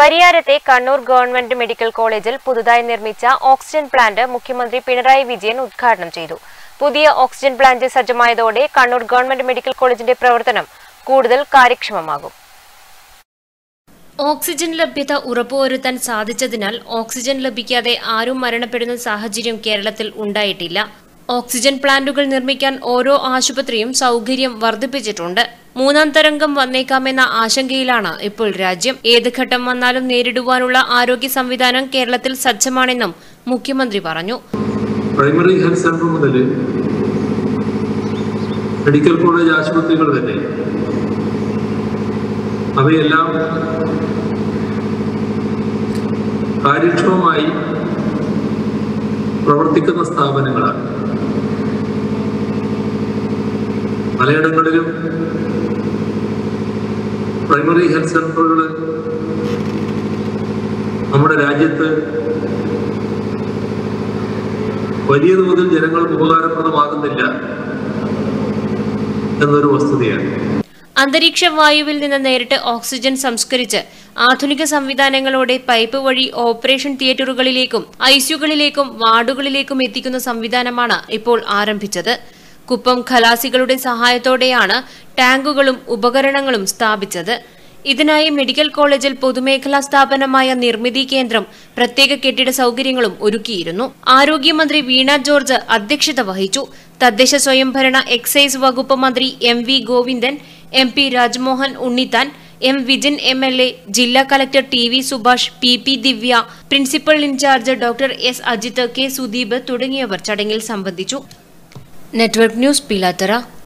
പരിയാരത്തെ Kannur government medical കോളേജിൽ പുതുതായി നിർമ്മിച്ച ഓക്സിജൻ പ്ലാന്റ് മുഖ്യമന്ത്രി പിണറായി വിജയൻ ഉദ്ഘാടനം ചെയ്തു. പുതിയ ഓക്സിജൻ പ്ലാന്റ് സജ്ജമായതോടെ കണ്ണൂർ ഗവൺമെന്റ് മെഡിക്കൽ കോളേജിന്റെ പ്രവർത്തനം കൂടുതൽ കാര്യക്ഷമമാകും. ഓക്സിജൻ ലഭ്യത ഉറപ്പുവരുത്താൻ സാധിച്ചതിനാൽ ഓക്സിജൻ ലഭിക്കാതെ ആരും മരണപ്പെടുന്ന സാഹചര്യം കേരളത്തിൽ ഉണ്ടായിട്ടില്ല. ഓക്സിജൻ പ്ലാന്റുകൾ നിർമ്മിക്കാൻ ഓരോ ആശുപത്രിയും സൗകര്യം വർദ്ധിപ്പിച്ചിട്ടുണ്ട്. മൂന്നാം തരംഗം വന്നേക്കാമെന്ന ആശങ്കയിലാണ് ഇപ്പോൾ രാജ്യം. ഏത് ഘട്ടം വന്നാലും നേരിടുവാനുള്ള ആരോഗ്യ സംവിധാനം കേരളത്തിൽ സജ്ജമാണെന്നും മുഖ്യമന്ത്രി പറഞ്ഞു. പ്രൈമറി ഹെൽത്ത് സെന്റർ മുതൽ മെഡിക്കൽ കോളേജ് ആശുപത്രികൾ വരെ അവയെല്ലാം കാര്യക്ഷമമായി പ്രവർത്തിക്കുന്ന സ്ഥാപനങ്ങളാണ്. പലയിടങ്ങളിലും പ്രൈമറി ഹെൽത്ത് സെന്ററുകൾ നമ്മുടെ രാജ്യത്ത് വലിയ തോതിൽ ജനങ്ങൾക്ക് ഉപകാരപ്രദമാകുന്നില്ല എന്നൊരു വസ്തുതയാണ്. അന്തരീക്ഷ വായുവിൽ നിന്ന് നേരിട്ട് ഓക്സിജൻ സംസ്കരിച്ച് ആധുനിക സംവിധാനങ്ങളോടെ പൈപ്പ് വഴി ഓപ്പറേഷൻ തിയേറ്ററുകളിലേക്കും ഐസിയുകളിലേക്കും വാർഡുകളിലേക്കും എത്തിക്കുന്ന സംവിധാനമാണ് ഇപ്പോൾ ആരംഭിച്ചത്. കുപ്പം ഖലാസികളുടെ സഹായത്തോടെയാണ് ടാങ്കുകളും ഉപകരണങ്ങളും സ്ഥാപിച്ചത്. ഇതിനായി മെഡിക്കൽ കോളേജിൽ പൊതുമേഖലാ സ്ഥാപനമായ നിർമ്മിതി കേന്ദ്രം പ്രത്യേക കെട്ടിട സൗകര്യങ്ങളും ഒരുക്കിയിരുന്നു. ആരോഗ്യമന്ത്രി വീണ ജോർജ് അധ്യക്ഷത വഹിച്ചു. തദ്ദേശ സ്വയംഭരണ എക്സൈസ് വകുപ്പ് മന്ത്രി M V Govindan, M P Rajmohan Unnithan, M Vijin MLA, ജില്ലാ collector TV Subhash, PP Divya, principal incharge doctor S Ajith, K Sudeep തുടങ്ങിയവർ ചടങ്ങിൽ സംബന്ധിച്ചു. Network news, Pilathara.